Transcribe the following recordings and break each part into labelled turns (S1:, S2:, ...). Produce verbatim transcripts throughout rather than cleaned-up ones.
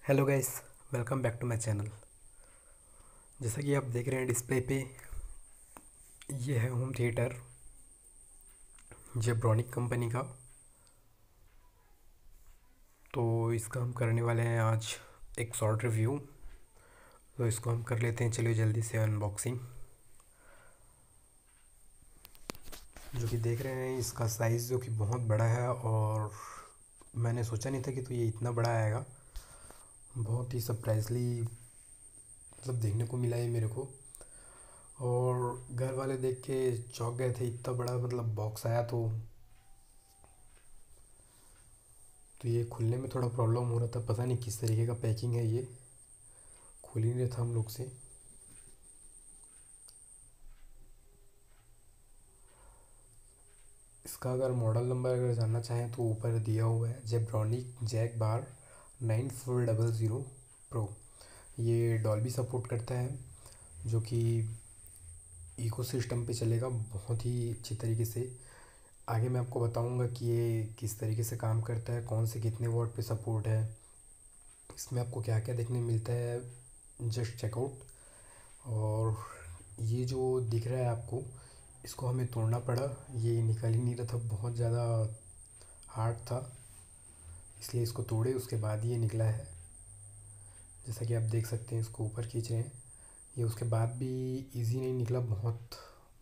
S1: Hello guys, welcome back to my channel. जैसा कि आप देख रहे हैं डिस्प्ले पे, ये है होम थिएटर जेब्रॉनिक कंपनी का। तो इसका हम करने वाले हैं आज एक शॉर्ट रिव्यू। तो इसको हम कर लेते हैं, चलिए जल्दी से अनबॉक्सिंग। जो कि देख रहे हैं इसका साइज़ जो कि बहुत बड़ा है, और मैंने सोचा नहीं था कि तो ये इतना बड़ा आएगा। बहुत ही सरप्राइजली मतलब देखने को मिला ये मेरे को, और घर वाले देख के चौंक गए थे। इतना बड़ा मतलब बॉक्स आया। तो तो ये खुलने में थोड़ा प्रॉब्लम हो रहा था, पता नहीं किस तरीके का पैकिंग है, ये खुल ही नहीं था हम लोग से। इसका अगर मॉडल नंबर अगर जानना चाहें तो ऊपर दिया हुआ है, Zebronic jack bar nine four double zero pro. ये डॉल्बी सपोर्ट करता है, जो कि इकोसिस्टम पे चलेगा बहुत ही अच्छी तरीके से। आगे मैं आपको बताऊंगा कि ये किस तरीके से काम करता है, कौन से कितने वॉट पे सपोर्ट है, इसमें आपको क्या क्या देखने मिलता है, जस्ट चेकआउट। और ये जो दिख रहा है आपको, इसको हमें तोड़ना पड़ा, ये निकल ही नहीं रहा था, बहुत ज़्यादा हार्ड था, इसलिए इसको तोड़े उसके बाद ये निकला है। जैसा कि आप देख सकते हैं, इसको ऊपर खींच रहे हैं, ये उसके बाद भी इजी नहीं निकला। बहुत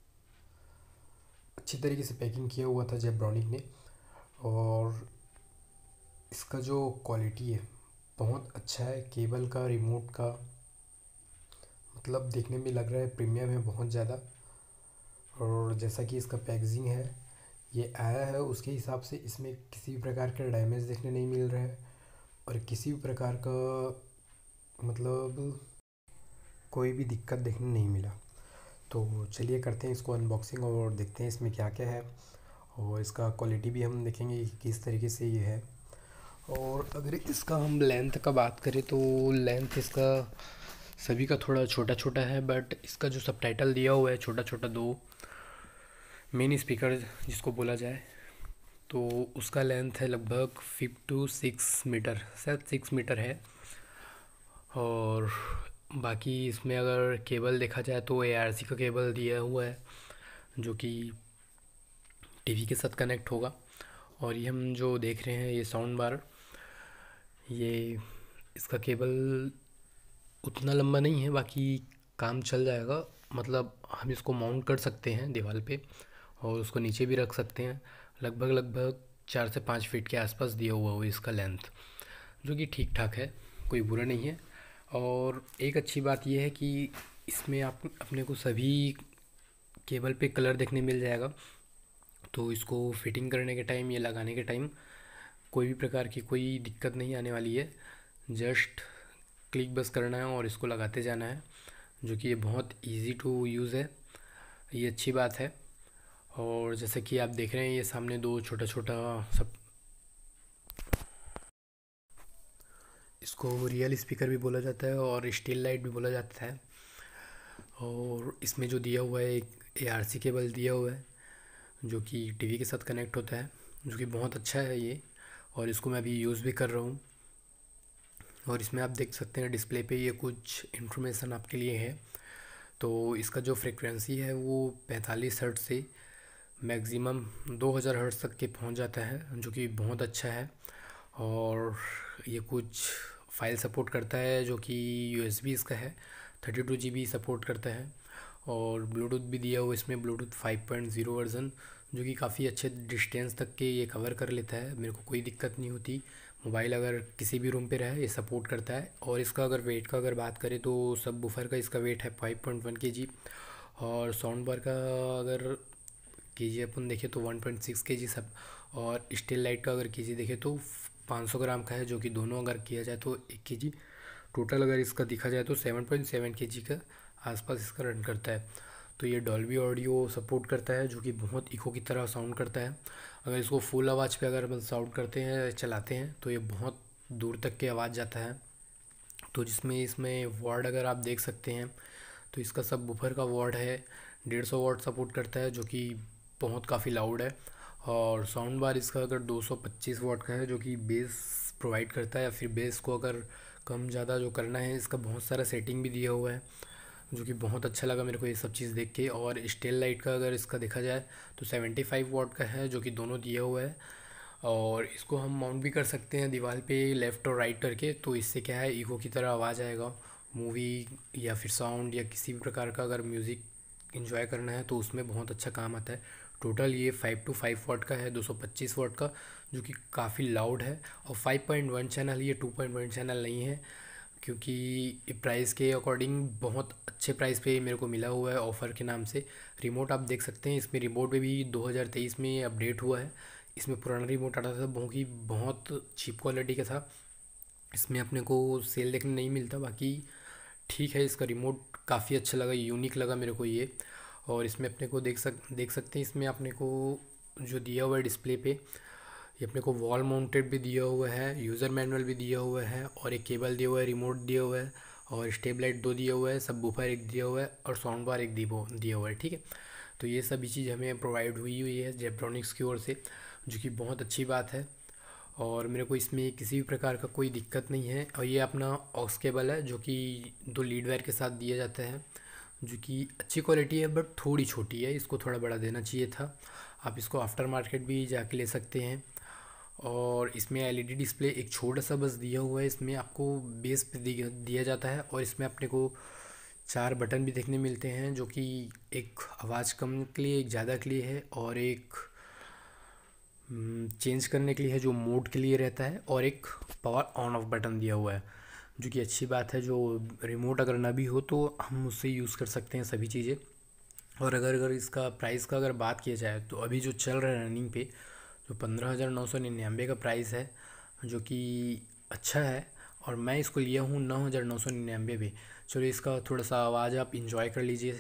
S1: अच्छी तरीके से पैकिंग किया हुआ था जेब्रॉनिक ने। और इसका जो क्वालिटी है बहुत अच्छा है, केबल का, रिमोट का, मतलब देखने में लग रहा है प्रीमियम है बहुत ज़्यादा। और जैसा कि इसका पैकेजिंग है, ये आया है उसके हिसाब से इसमें किसी भी प्रकार का डैमेज देखने नहीं मिल रहा है, और किसी भी प्रकार का मतलब कोई भी दिक्कत देखने नहीं मिला। तो चलिए करते हैं इसको अनबॉक्सिंग और देखते हैं इसमें क्या क्या है, और इसका क्वालिटी भी हम देखेंगे कि किस तरीके से ये है। और अगर इसका हम लेंथ का बात करें तो लेंथ इसका सभी का थोड़ा छोटा छोटा है, बट इसका जो सबटाइटल दिया हुआ है छोटा छोटा, दो मेन स्पीकर जिसको बोला जाए, तो उसका लेंथ है लगभग फिफ्टी टू सिक्स मीटर, शायद सिक्स मीटर है। और बाकी इसमें अगर केबल देखा जाए तो ए आर सी का केबल दिया हुआ है, जो कि टीवी के साथ कनेक्ट होगा। और ये हम जो देख रहे हैं ये साउंड बार, ये इसका केबल उतना लंबा नहीं है, बाकी काम चल जाएगा। मतलब हम इसको माउंट कर सकते हैं दीवार पे, और उसको नीचे भी रख सकते हैं। लगभग लगभग चार से पाँच फीट के आसपास दिया हुआ हो इसका लेंथ, जो कि ठीक ठाक है, कोई बुरा नहीं है। और एक अच्छी बात यह है कि इसमें आप अपने को सभी केबल पे कलर देखने मिल जाएगा। तो इसको फिटिंग करने के टाइम, ये लगाने के टाइम कोई भी प्रकार की कोई दिक्कत नहीं आने वाली है। जस्ट क्लिक बस करना है और इसको लगाते जाना है, जो कि ये बहुत इजी टू यूज़ है, ये अच्छी बात है। और जैसे कि आप देख रहे हैं, ये सामने दो छोटा छोटा सब, इसको रियल स्पीकर भी बोला जाता है और स्टील लाइट भी बोला जाता है। और इसमें जो दिया हुआ है, एक ए आर सी केबल दिया हुआ है, जो कि टीवी के साथ कनेक्ट होता है, जो कि बहुत अच्छा है ये। और इसको मैं अभी यूज़ भी कर रहा हूँ। और इसमें आप देख सकते हैं डिस्प्ले पे ये कुछ इन्फॉर्मेशन आपके लिए है। तो इसका जो फ्रिक्वेंसी है वो पैंतालीस हर्ट्ज़ से मैक्सिमम दो हज़ार हर्ट्ज़ तक के पहुंच जाता है, जो कि बहुत अच्छा है। और ये कुछ फाइल सपोर्ट करता है, जो कि यू एस बी इसका है, thirty two G B support करता है। और ब्लूटूथ भी दिया हुआ इसमें, Bluetooth five point zero version, जो कि काफ़ी अच्छे डिस्टेंस तक के ये कवर कर लेता है, मेरे को कोई दिक्कत नहीं होती। मोबाइल अगर किसी भी रूम पे रहे ये सपोर्ट करता है। और इसका अगर वेट का अगर बात करें तो सब वूफर का इसका वेट है फाइव पॉइंट वन के जी। और साउंड बार का अगर के जी अपन देखें तो वन पॉइंट सिक्स के जी सब। और स्टील लाइट का अगर के जी देखें तो पाँच सौ ग्राम का है, जो कि दोनों अगर किया जाए तो एक के जी। टोटल अगर इसका देखा जाए तो सेवन पॉइंट सेवन के जी का आसपास इसका रन करता है। तो ये डॉल्बी ऑडियो सपोर्ट करता है, जो कि बहुत इको की तरह साउंड करता है। अगर इसको फुल आवाज़ पे अगर अपन साउंड करते हैं, चलाते हैं, तो ये बहुत दूर तक की आवाज़ जाता है। तो जिसमें इसमें वाट अगर आप देख सकते हैं, तो इसका सब वूफर का वाट है डेढ़ सौ वाट सपोर्ट करता है, जो कि बहुत काफ़ी लाउड है। और साउंड बार इसका अगर दो सौ पच्चीस वाट का है, जो कि बेस प्रोवाइड करता है, या फिर बेस को अगर कम ज़्यादा जो करना है। इसका बहुत सारा सेटिंग भी दिया हुआ है जो कि बहुत अच्छा लगा मेरे को ये सब चीज़ देख के। और स्टेल लाइट का अगर इसका देखा जाए तो सेवेंटी फाइव वाट का है जो कि दोनों दिया हुआ है। और इसको हम माउंट भी कर सकते हैं दीवार पे लेफ़्ट और राइट करके, तो इससे क्या है इको की तरह आवाज़ आएगा। मूवी या फिर साउंड या किसी भी प्रकार का अगर म्यूज़िक एंजॉय करना है तो उसमें बहुत अच्छा काम आता है। टोटल ये फाइव टू फाइव वाट का है, दो सौ पच्चीस वाट का, जो कि काफ़ी लाउड है। और फाइव पॉइंट वन चैनल, ये टू पॉइंट वन चैनल नहीं है, क्योंकि प्राइस के अकॉर्डिंग बहुत अच्छे प्राइस पे मेरे को मिला हुआ है ऑफ़र के नाम से। रिमोट आप देख सकते हैं, इसमें रिमोट में भी दो हज़ार तेईस में अपडेट हुआ है। इसमें पुराना रिमोट आता था वो कि बहुत चीप क्वालिटी का था, इसमें अपने को सेल देखने नहीं मिलता। बाकी ठीक है, इसका रिमोट काफ़ी अच्छा लगा, यूनिक लगा मेरे को ये। और इसमें अपने को देख सक देख सकते हैं, इसमें अपने को जो दिया हुआ है डिस्प्ले पे, ये अपने को वॉल माउंटेड भी दिया हुआ है, यूज़र मैनुअल भी दिया हुआ है, और एक केबल दिया हुआ है, रिमोट दिया हुआ है, और स्टेब लाइट दो दिया हुआ है, सब बूफर एक दिया हुआ है, और साउंड बार एक दिया हुआ है। ठीक है, तो ये सभी चीज़ हमें प्रोवाइड हुई हुई है जेब्रॉनिक्स की ओर से, जो कि बहुत अच्छी बात है। और मेरे को इसमें किसी भी प्रकार का कोई दिक्कत नहीं है। और ये अपना ऑक्स केबल है जो कि दो लीड वायर के साथ दिया जाता है, जो कि अच्छी क्वालिटी है बट थोड़ी छोटी है, इसको थोड़ा बड़ा देना चाहिए था। आप इसको आफ्टर मार्केट भी जाके ले सकते हैं। और इसमें एलईडी डिस्प्ले एक छोटा सा बस दिया हुआ है, इसमें आपको बेस पे दिया जाता है। और इसमें अपने को चार बटन भी देखने मिलते हैं, जो कि एक आवाज़ कम के लिए, एक ज़्यादा के लिए है, और एक चेंज करने के लिए है जो मोड के लिए रहता है, और एक पावर ऑन ऑफ बटन दिया हुआ है, जो कि अच्छी बात है। जो रिमोट अगर ना भी हो तो हम उससे यूज़ कर सकते हैं सभी चीज़ें। और अगर अगर इसका प्राइस का अगर बात किया जाए तो अभी जो चल रहा है रनिंग पे, जो पंद्रह हज़ार नौ सौ निन्यानवे का प्राइस है, जो कि अच्छा है। और मैं इसको लिया हूँ नौ हज़ार नौ सौ निन्यानवे पे। चलो इसका थोड़ा सा आवाज़ आप इंजॉय कर लीजिए।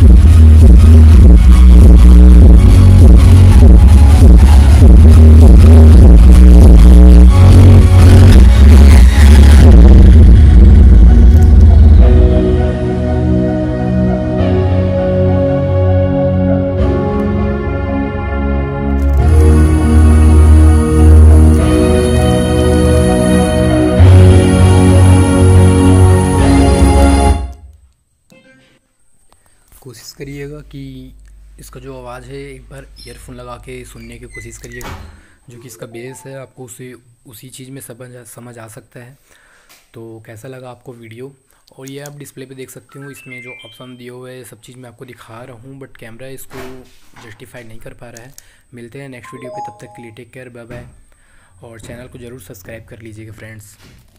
S1: कोशिश करिएगा कि इसका जो आवाज़ है एक बार ईयरफोन लगा के सुनने की कोशिश करिएगा, जो कि इसका बेस है आपको उसी उसी चीज़ में समझ समझ आ सकता है। तो कैसा लगा आपको वीडियो? और ये आप डिस्प्ले पे देख सकते हो, इसमें जो ऑप्शन दिए हुए हैं सब चीज़ मैं आपको दिखा रहा हूँ, बट कैमरा इसको जस्टिफाई नहीं कर पा रहा है। मिलते हैं नेक्स्ट वीडियो पे, तब तक के लिए टेक केयर, बाय बाय। और चैनल को ज़रूर सब्सक्राइब कर लीजिएगा फ्रेंड्स।